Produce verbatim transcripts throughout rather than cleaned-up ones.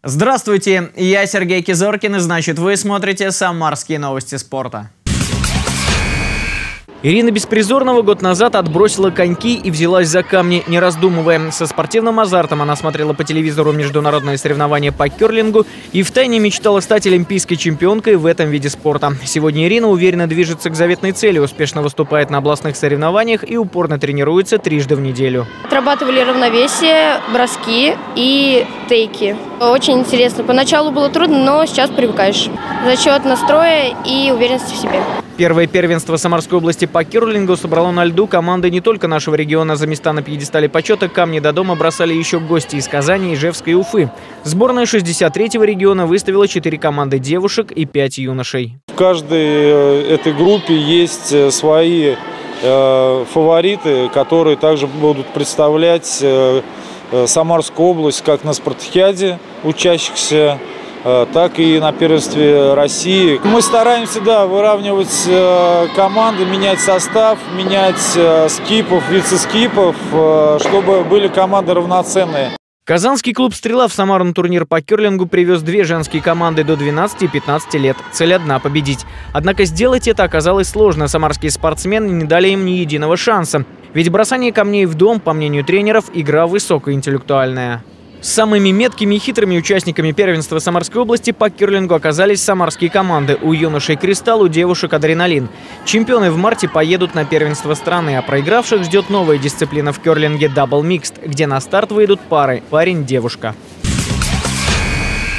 Здравствуйте, я Сергей Кизоркин, и значит вы смотрите «Самарские новости спорта». Ирина Беспризорнова год назад отбросила коньки и взялась за камни, не раздумывая. Со спортивным азартом она смотрела по телевизору международные соревнования по керлингу и втайне мечтала стать олимпийской чемпионкой в этом виде спорта. Сегодня Ирина уверенно движется к заветной цели, успешно выступает на областных соревнованиях и упорно тренируется трижды в неделю. Отрабатывали равновесие, броски и тейки. Очень интересно. Поначалу было трудно, но сейчас привыкаешь. За счет настроя и уверенности в себе. Первое первенство Самарской области по керлингу собрало на льду команды не только нашего региона. За места на пьедестале почета камни до дома бросали еще гости из Казани, Ижевска и Уфы. Сборная шестьдесят третьего региона выставила четыре команды девушек и пять юношей. В каждой этой группе есть свои э, фавориты, которые также будут представлять э, Самарскую область как на спартакиаде учащихся, так и на первенстве России. Мы стараемся, да, выравнивать э, команды, менять состав, менять э, скипов, вице-скипов, э, чтобы были команды равноценные. Казанский клуб «Стрела» в Самару на турнир по керлингу привез две женские команды до двенадцати и пятнадцати лет. Цель одна – победить. Однако сделать это оказалось сложно. Самарские спортсмены не дали им ни единого шанса. Ведь бросание камней в дом, по мнению тренеров, игра высокоинтеллектуальная. Самыми меткими и хитрыми участниками первенства Самарской области по керлингу оказались самарские команды. У юношей «Кристалл», у девушек «Адреналин». Чемпионы в марте поедут на первенство страны, а проигравших ждет новая дисциплина в керлинге «Дабл Микст», где на старт выйдут пары парень-девушка.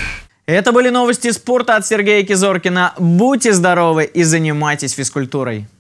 Это были новости спорта от Сергея Кизоркина. Будьте здоровы и занимайтесь физкультурой.